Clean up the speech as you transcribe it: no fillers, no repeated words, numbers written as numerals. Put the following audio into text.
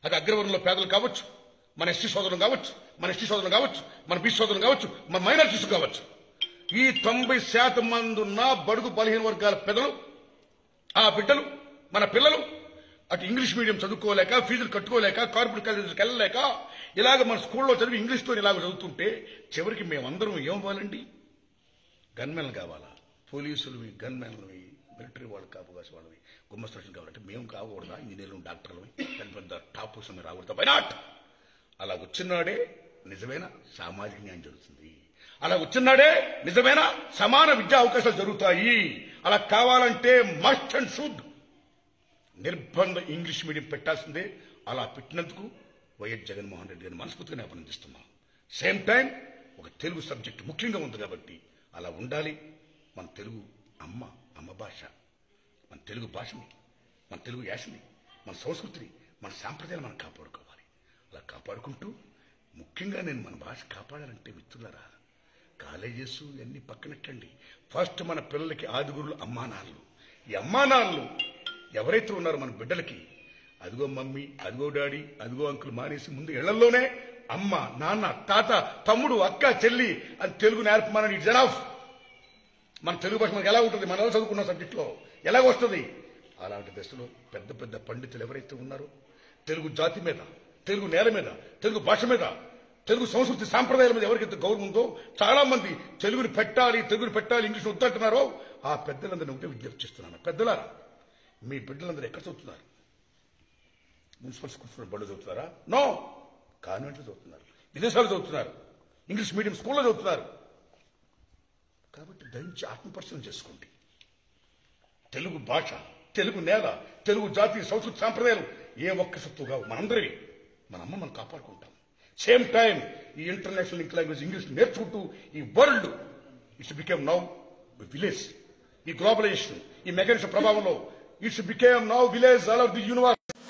అది అగ్రవర్ణంలో పేదలు కావచ్చు, మన ఎస్టీ సోదరులు కావచ్చు, మన ఎస్టీ సోదరులు కావచ్చు, మన బీసీ సోదరులు కావచ్చు, మన మైనారిటీస్ కావచ్చు. ఈ 90% మంది ఉన్న బడుగు బలహీన వర్గాల పెద్దలు, ఆ బిడ్డలు, మన పిల్లలు అటు ఇంగ్లీష్ మీడియం చదువుకోలేక, ఫీజులు కట్టుకోలేక, కార్పొరేట్ కాలేజీలకు వెళ్ళలేక ఇలాగ మన స్కూల్లో చదివి ఇంగ్లీష్తో ఇలాగ చదువుతుంటే చివరికి మేమందరం ఏమవ్వాలండి? గన్మెన్లు కావాలా? పోలీసులవి, గన్మెన్లవి, మిలిటరీ వాళ్ళు, కాపుగాసి వాళ్ళవి, గుమ్మస్తు కావాలంటే మేము కాకూడదా? ఇంజనీర్లు, డాక్టర్లు, పెద్ద పెద్ద టాప్ పొజిషన్ రాకూడదా? Why not? అలా వచ్చినాడే నిజమైన సామాజిక న్యాయం జరుగుతుంది. అలా వచ్చినాడే నిజమైన సమాన విద్యా అవకాశాలు జరుగుతాయి. అలా కావాలంటే మస్ట్ అండ్ షుడ్ నిర్బంధ ఇంగ్లీష్ మీడియం పెట్టాల్సిందే. అలా పెట్టినందుకు వైఎస్ జగన్మోహన్ రెడ్డి గారిని మనస్ఫూర్తిగా అభినందిస్తున్నాం. సేమ్ టైం ఒక తెలుగు సబ్జెక్ట్ ముఖ్యంగా ఉంది కాబట్టి అలా ఉండాలి. మన తెలుగు అమ్మ భాష, మన తెలుగు భాషని, మన తెలుగు యాసని, మన సంస్కృతిని, మన సాంప్రదాయాలు మనం కాపాడుకోవాలి. అలా కాపాడుకుంటూ ముఖ్యంగా నేను మన భాష కాపాడాలంటే మిత్రులారా, కాలేజెస్ ఇవన్నీ పక్కనెట్టండి. ఫస్ట్ మన పిల్లలకి ఆదిగురులు అమ్మానాన్నలు. ఈ అమ్మానాన్నలు ఎవరైతే ఉన్నారో మన బిడ్డలకి, అదిగో మమ్మీ, అదిగో డాడీ, అదిగో అంకుల్ మానేసి ముందు ఇళ్లలోనే అమ్మ, నాన్న, తాత, తమ్ముడు, అక్క, చెల్లి అని తెలుగు నేర్పమని జనాఫ్. మన తెలుగు భాష మనకి ఎలా ఉంటుంది? మనం ఎలా చదువుకున్న సబ్జెక్టులో ఎలాగ వస్తుంది? అలాంటి దశలో పెద్ద పెద్ద పండితులు ఎవరైతే ఉన్నారో తెలుగు జాతి మీద, తెలుగు నేల మీద, తెలుగు భాష మీద, తెలుగు సంస్కృతి సాంప్రదాయాల మీద ఎవరికైతే గౌరవం ఉందో చాలా మంది తెలుగుని పెట్టాలి ఇంగ్లీష్ వద్దంటున్నారో ఆ పెద్దలందరినీ ఒకటే విజ్ఞప్తి చేస్తున్నాను. పెద్దలారా, మీ బిడ్డలందరూ ఎక్కడ చదువుతున్నారు? మున్సిపల్ స్కూల్స్ బళ్ళు చదువుతున్నారా? నో, కాన్వెంట్లో చదువుతున్నారు, విదేశాలు చదువుతున్నారు, ఇంగ్లీష్ మీడియం స్కూల్లో చదువుతున్నారు. కాబట్టి దయించి ఆత్మపరిశీలన చేసుకోండి. తెలుగు భాష, తెలుగు నేల, తెలుగు జాతి సంస్కృతి సాంప్రదాయాలు ఏ ఒక్క సత్తు కావు, మనందరివి. మన అమ్మ మనం కాపాడుకుంటాం. సేమ్ టైం ఈ ఇంటర్నేషనల్ లింక్ లాంగ్వేజ్ ఇంగ్లీష్ నేర్చుకుంటూ ఈ world it's became now village. ఈ గ్లోబలైజేషన్, ఈ మెకానిజం ప్రభావంలో it's became now village all over the universe.